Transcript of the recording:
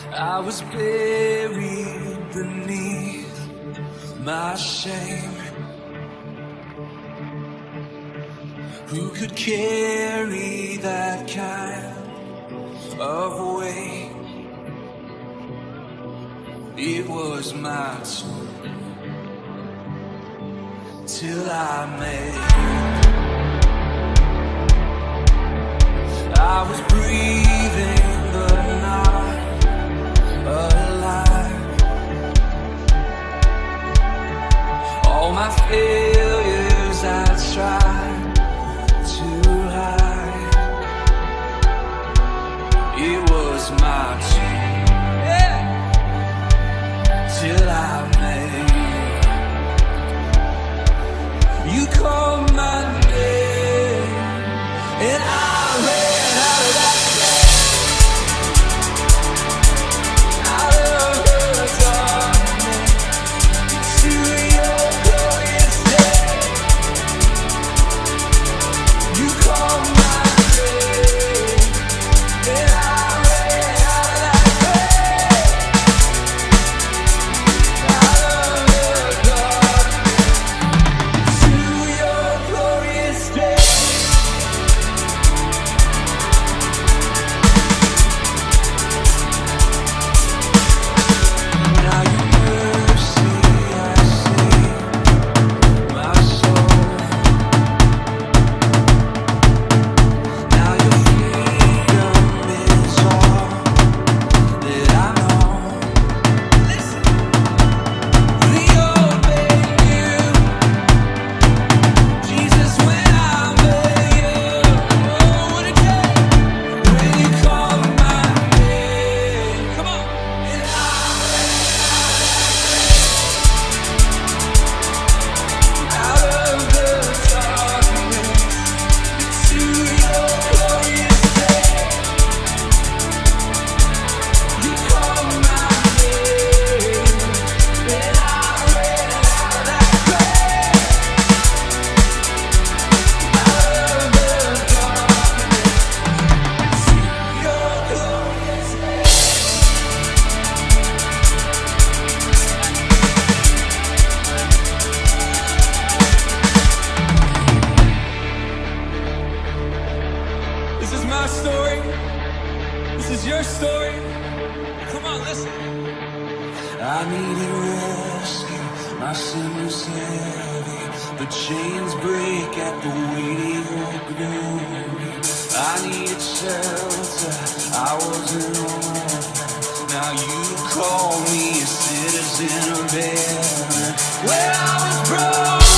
I was buried beneath my shame. Who could carry that kind of weight? It was my turn till I made. I was breathing but not alive. All my failures I tried to hide. It was my turn, yeah, till I made. You called my name and I ran out of that place, out of the darkness, to your glorious day. You called my name and I ran out of that place, out of the darkness, to your glorious day. Now your mercy has saved my soul. Now your freedom is all that I know. Listen, the old man knew Jesus when I met you. Oh, what a day when you called my name. Come on, and I out of the darkness to your glorious day. You called my name, and I ran out of that grave. Out of the darkness to your glorious day. This is my story. This is your story. Come on, listen. I needed rescue. My sin was heavy. The chains break at the weight of your glory. I needed shelter. I wasn't orphan. Now you call me a citizen of heaven. When I was broke.